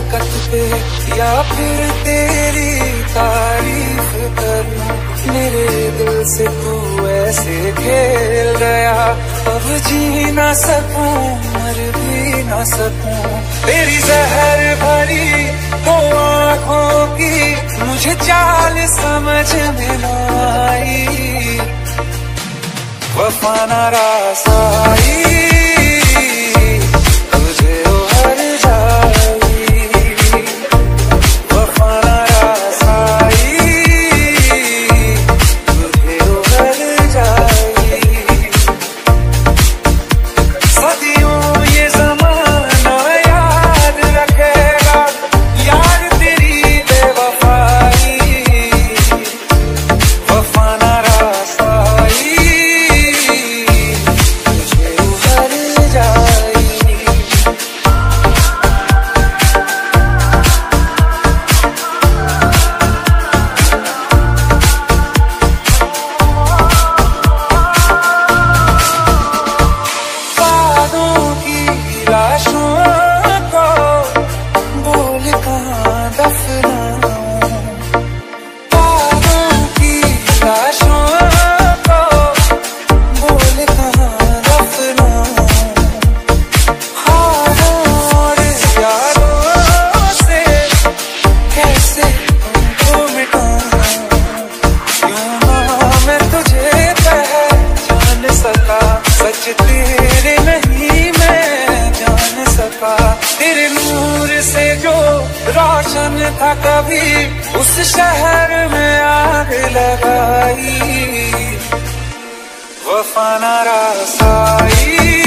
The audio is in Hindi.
हरकत पे या फिर तेरी तारीफ करूं, मेरे दिल से तू ऐसे खेल गया, अब जी ना सकूं मर भी ना सकूं। तेरी जहर भरी वो आँखों की मुझे चाल समझ में ना आई, वफा ना रास आई, तुझे उभर जाई, वफा ना रास आई, तुझे उभर जाई। सदियों ये ज़माना याद रखेगा यार तेरी बेवफाई, वफा ना रास आई, तेरे नहीं मैं जान सका, तेरे नूर से जो रोशन था कभी उस शहर में आग लगाई, वफा ना रास आई।